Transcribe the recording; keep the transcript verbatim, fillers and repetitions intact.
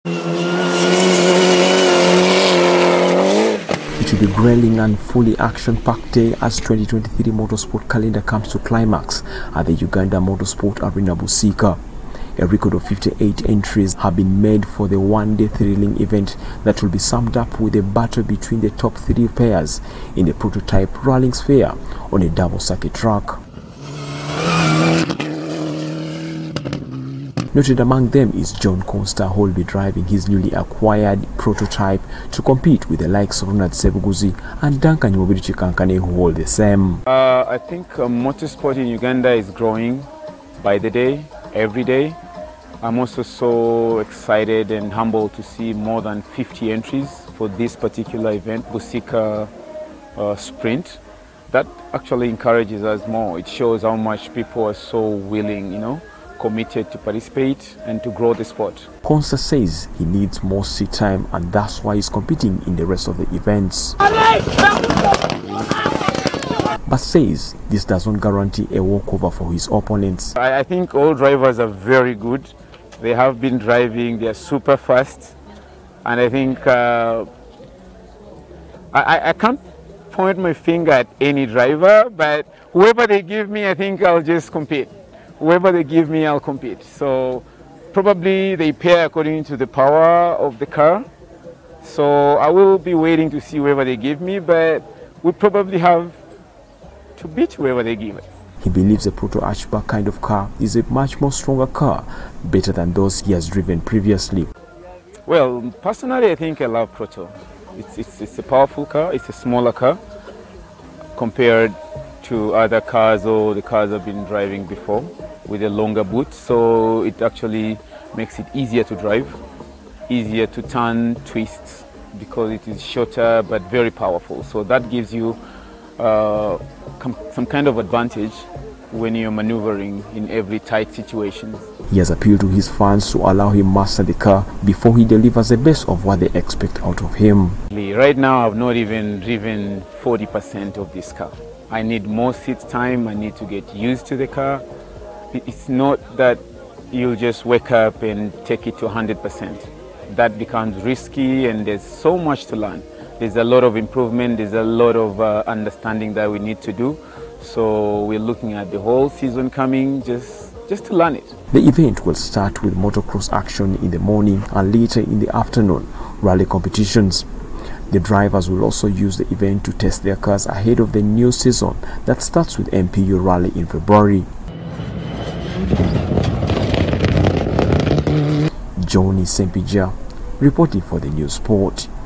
It will be grueling and fully action-packed day as twenty twenty-three motorsport calendar comes to climax at the Uganda Motorsport Arena Busika. A record of fifty-eight entries have been made for the one-day thrilling event that will be summed up with a battle between the top three pairs in the prototype Rallying Sphere on a double-circuit track. Noted among them is John Consta, who will be driving his newly acquired prototype to compete with the likes of Ronald Sebuguzi and Duncan Nyomubiri Chikankane, who hold the same. Uh, I think uh, motorsport in Uganda is growing by the day, every day. I'm also so excited and humbled to see more than fifty entries for this particular event, Busika uh, Sprint. That actually encourages us more. It shows how much people are so willing, you know, committed to participate and to grow the sport. Consta says he needs more seat time and that's why he's competing in the rest of the events. But says this doesn't guarantee a walkover for his opponents. I, I think all drivers are very good. They have been driving, they are super fast. And I think uh, I, I can't point my finger at any driver, but whoever they give me, I think I'll just compete. Whoever they give me, I'll compete. So probably they pair according to the power of the car. So I will be waiting to see whoever they give me, but we probably have to beat whoever they give us. He believes a proto hatchback kind of car is a much more stronger car, better than those he has driven previously. Well, personally, I think I love proto. It's, it's, it's a powerful car, it's a smaller car compared to other cars or the cars I've been driving before with a longer boot. So it actually makes it easier to drive, easier to turn, twist, because it is shorter but very powerful. So that gives you uh, some kind of advantage when you're maneuvering in every tight situation. He has appealed to his fans to allow him master the car before he delivers the best of what they expect out of him. Right now I've not even driven forty percent of this car. I need more seat time, I need to get used to the car. It's not that you'll just wake up and take it to one hundred percent. That becomes risky and there's so much to learn. There's a lot of improvement, there's a lot of uh, understanding that we need to do. So we're looking at the whole season coming just, just to learn it. The event will start with motocross action in the morning and later in the afternoon, rally competitions. The drivers will also use the event to test their cars ahead of the new season that starts with M P U Rally in February. Johnny Sempija reporting for the News Sport.